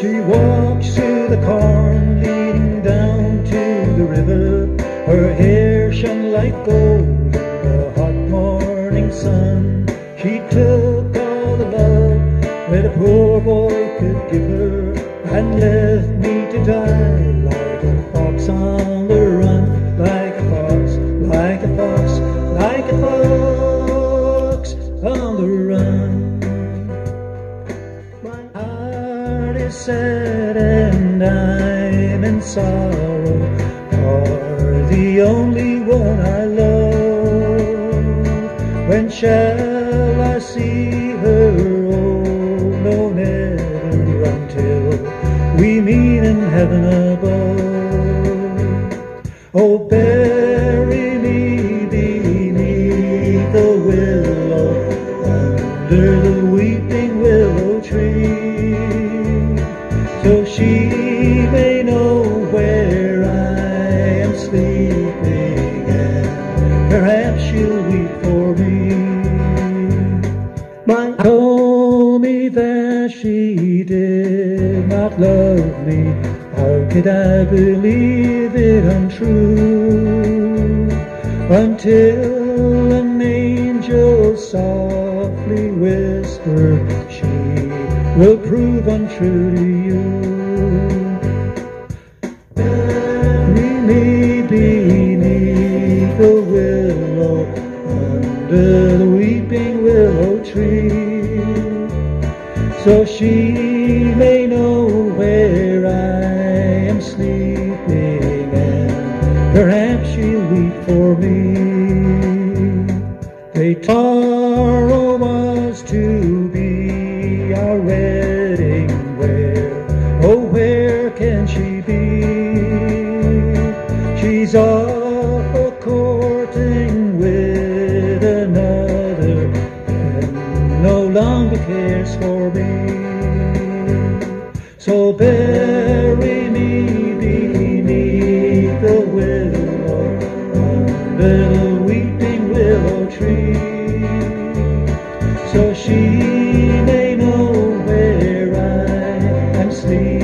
She walks through the corn leading down to the river. Her hair shone like gold in the hot morning sun. She took all the love that a poor boy could give her and left me to die like a fox on the run, like a fox, like a fox, like a fox on the run. My heart is sad and I'm in sorrow for the only one I love. When shall I see her? Oh, no, never until we meet in heaven above. Oh, bury me beneath the willow, under the weeping willow tree, so she may know where I am sleeping, and perhaps she'll weep for me. My told me that she did not love me. How could I believe it untrue, until an angel softly whispered, she will prove untrue to you. Bury me beneath the willow, under the weeping willow tree, so she may know where I am sleeping, and perhaps she'll weep for me. Tomorrow was to be our wedding. Where, oh, where can she be? She's off a-courting with another, and no longer cares for me. So bury me beneath the willow, under the weeping willow tree, so she may know where I am sleeping.